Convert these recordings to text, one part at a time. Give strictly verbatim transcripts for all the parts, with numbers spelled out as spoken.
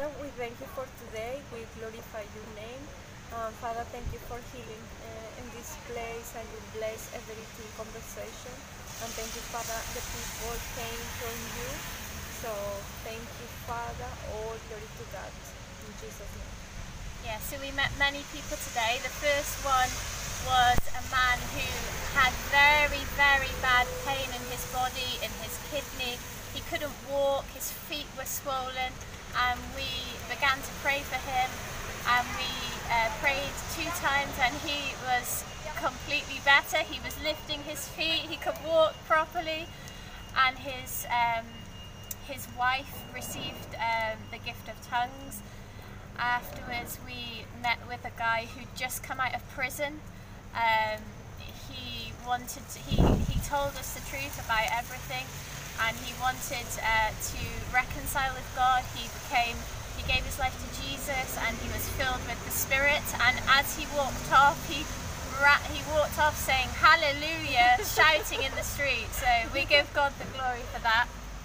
Father, we thank you for today. We glorify your name. Um, Father, thank you for healing uh, in this place, and you bless every conversation. And thank you, Father, the people came from you. So thank you, Father. All glory to God. In Jesus' name. Yeah, so we met many people today. The first one was a man who had very, very bad pain in his body, in his kidney. He couldn't walk, his feet were swollen, and we began to pray for him, and we uh, prayed two times, and he was completely better. He was lifting his feet, he could walk properly, and his um, his wife received um, the gift of tongues. Afterwards, we met with a guy who'd just come out of prison. Um, he wanted to, he he told us the truth about everything, and he wanted uh, to reconcile with God. He became he gave his life to Jesus, and he was filled with the Spirit. And as he walked off, he ra he walked off saying "Hallelujah," shouting in the street. So we give God the glory for that.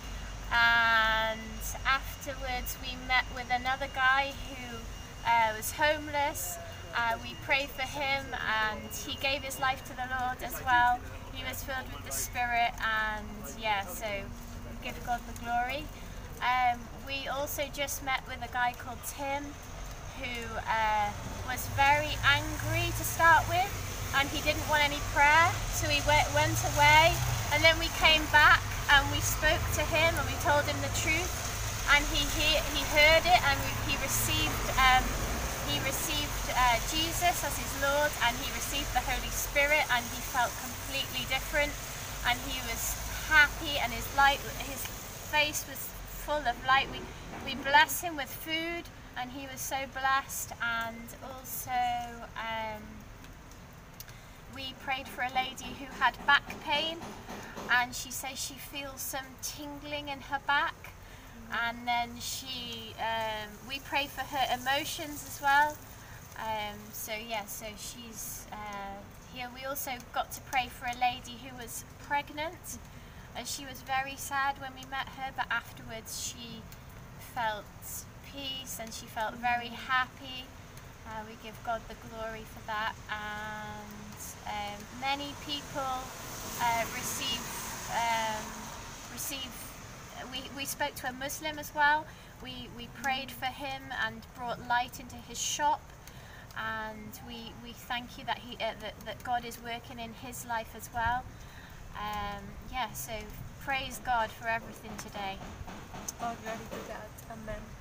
And afterwards, we met with another guy who uh, was homeless. Uh, we prayed for him, and he gave his life to the Lord as well. He was filled with the Spirit, and yeah, so give God the glory. Um, we also just met with a guy called Tim, who uh, was very angry to start with, and he didn't want any prayer, so he went, went away, and then we came back and we spoke to him and we told him the truth, and he he, he heard it, and we, he received um, he received uh, Jesus as his Lord, and he received the Holy Spirit, and he felt completely different, and he was happy, and his light his face was full of light. We we blessed him with food, and he was so blessed. And also um, we prayed for a lady who had back pain, and she says she feels some tingling in her back. And then she, um, we pray for her emotions as well. Um, so yeah, so she's uh, here. We also got to pray for a lady who was pregnant, and she was very sad when we met her, but afterwards she felt peace and she felt very happy. Uh, we give God the glory for that. And um, many people uh, receive um, receive. We, we spoke to a Muslim as well. We, we prayed for him and brought light into his shop, and we, we thank you that, he, uh, that, that God is working in his life as well. Um, yeah, so praise God for everything today. All glory to God. Amen.